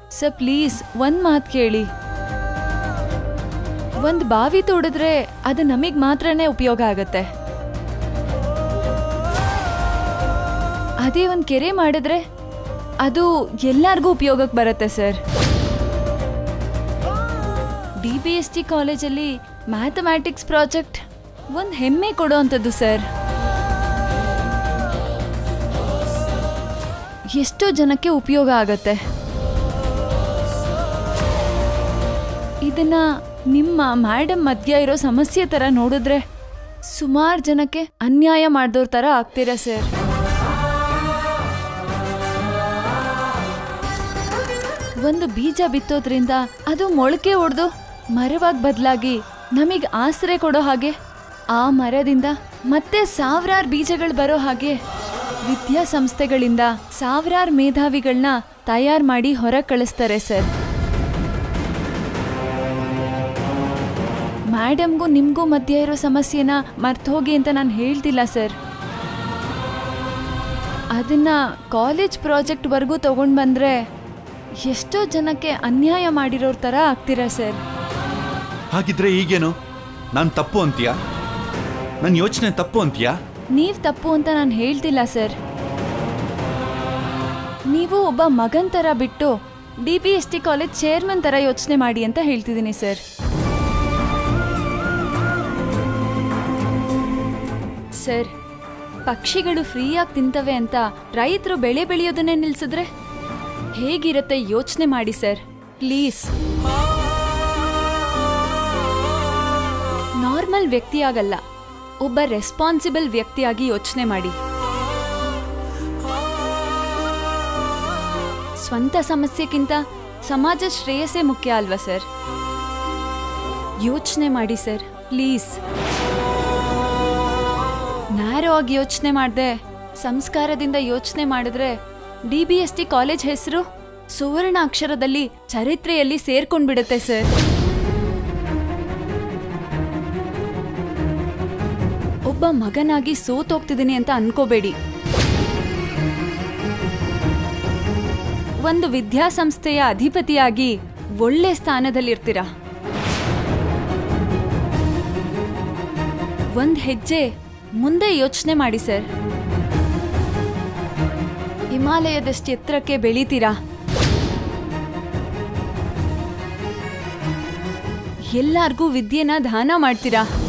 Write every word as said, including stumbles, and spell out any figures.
Sir please ಒಂದ್ ಮಾತು ಕೇಳಿ. ಒಂದ್ ಬಾವಿ ತೋಡಿದ್ರೆ ಅದು ನಮಗ್ ಮಾತ್ರನೇ ಉಪಯೋಗ ಆಗತ್ತೆ. ಅದೇ ಒಂದ್ ಕೆರೆ ಮಾಡಿದ್ರೆ ಅದು ಎಲ್ಲಾರ್ಗೂ ಉಪಯೋಗಕ್ಕೆ ಬರುತ್ತೆ sir. D B S T ಕಾಲೇಜಲ್ಲಿ ಮ್ಯಾಥಮ್ಯಾಟಿಕ್ಸ್ ಪ್ರಾಜೆಕ್ಟ್ ಒಂದು ಹೆಮ್ಮೆ ಕೊಡೋವಂಥದ್ದು ಸರ್. ಎಷ್ಟೋ ಜನಕ್ಕೆ ಉಪಯೋಗ ಆಗತ್ತೆ. ಇದನ್ನ ನಿಮ್ಮ ಮೇಡಮ್ ಮಧ್ಯ ಇರೋ ಸಮಸ್ಯೆ ಥರ ನೋಡಿದ್ರೆ ಸುಮಾರು ಜನಕ್ಕೆ ಅನ್ಯಾಯ ಮಾಡಿದವ್ರ ಥರ ಆಗ್ತೀರಾ ಸರ್. ಒಂದು ಬೀಜ ಬಿತ್ತೋದ್ರಿಂದ ಅದು ಮೊಳಕೆ ಹೊಡೆದು ಮರವಾಗಿ ಬದಲಾಗಿ ನಮಗೆ ಆಸರೆ ಕೊಡೋ ಹಾಗೆ, ಆ ಮರದಿಂದ ಮತ್ತೆ ಸಾವಿರಾರು ಬೀಜಗಳು ಬರೋ ಹಾಗೆ ವಿದ್ಯಾಸಂಸ್ಥೆಗಳಿಂದ ಸಾವಿರಾರು ಮೇಧಾವಿಗಳನ್ನ ತಯಾರು ಮಾಡಿ ಹೊರ ಕಳಿಸ್ತಾರೆ ಸರ್. ಮೇಡಮ್ಗೂ ನಿಮಗೂ ಮಧ್ಯೆ ಇರೋ ಸಮಸ್ಯೆನ ಮರ್ತು ಹೋಗಿ ಅಂತ ನಾನು ಹೇಳ್ತಿಲ್ಲ ಸರ್. ಅದನ್ನ ಕಾಲೇಜ್ ಪ್ರಾಜೆಕ್ಟ್ವರೆಗೂ ತಗೊಂಡು ಬಂದರೆ ಎಷ್ಟೋ ಜನಕ್ಕೆ ಅನ್ಯಾಯ ಮಾಡಿರೋರ ಥರ ಆಗ್ತೀರಾ ಸರ್. ಹಾಗಿದ್ರೆ ಈಗೇನು ನಾನು ತಪ್ಪು ಅಂತೀಯಾ? ನನ್ನ ಯೋಚನೆ ತಪ್ಪು ಅಂತೀಯಾ? ನೀವು ತಪ್ಪು ಅಂತ ನಾನು ಹೇಳ್ತಿಲ್ಲ ಸರ್. ನೀವು ಒಬ್ಬ ಮಗನ್ ಥರ ಬಿಟ್ಟು D B S T college chairman ಥರ ಯೋಚನೆ ಮಾಡಿ ಅಂತ ಹೇಳ್ತಿದ್ದೀನಿ ಸರ್. ಸರ್, ಪಕ್ಷಿಗಳು ಫ್ರೀಯಾಗಿ ತಿಂತವೆ ಅಂತ ರೈತರು ಬೆಳೆ ಬೆಳೆಯೋದನ್ನೇ ನಿಲ್ಸಿದ್ರೆ ಹೇಗಿರುತ್ತೆ ಯೋಚನೆ ಮಾಡಿ ಸರ್ ಪ್ಲೀಸ್. ನಾರ್ಮಲ್ ವ್ಯಕ್ತಿಯಾಗಲ್ಲ, ಒಬ್ಬ ರೆಸ್ಪಾನ್ಸಿಬಲ್ ವ್ಯಕ್ತಿಯಾಗಿ ಯೋಚನೆ ಮಾಡಿ. ಸ್ವಂತ ಸಮಸ್ಯೆಗಿಂತ ಸಮಾಜ ಶ್ರೇಯಸ್ಸೇ ಮುಖ್ಯ ಅಲ್ವಾ ಸರ್? ಯೋಚನೆ ಮಾಡಿ ಸರ್ ಪ್ಲೀಸ್. ನ್ಯಾರೋ ಆಗಿ ಯೋಚನೆ ಮಾಡದೆ ಸಂಸ್ಕಾರದಿಂದ ಯೋಚನೆ ಮಾಡಿದ್ರೆ D B S T college ಹೆಸರು ಸುವರ್ಣ ಅಕ್ಷರದಲ್ಲಿ ಚರಿತ್ರೆಯಲ್ಲಿ ಸೇರ್ಕೊಂಡ್ಬಿಡುತ್ತೆ ಸರ್. ಒಬ್ಬ ಮಗನಾಗಿ ಸೋತೋಗ್ತಿದ್ದೀನಿ ಅಂತ ಅನ್ಕೋಬೇಡಿ. ಒಂದು ವಿದ್ಯಾಸಂಸ್ಥೆಯ ಅಧಿಪತಿಯಾಗಿ ಒಳ್ಳೆ ಸ್ಥಾನದಲ್ಲಿರ್ತೀರಾ. ಒಂದ್ ಹೆಜ್ಜೆ ಮುಂದೆ ಯೋಚನೆ ಮಾಡಿ ಸರ್. ಹಿಮಾಲಯದಷ್ಟು ಎತ್ತರಕ್ಕೆ ಬೆಳೀತೀರಾ. ಎಲ್ಲಾರ್ಗೂ ವಿದ್ಯೆನ ದಾನ ಮಾಡ್ತೀರಾ.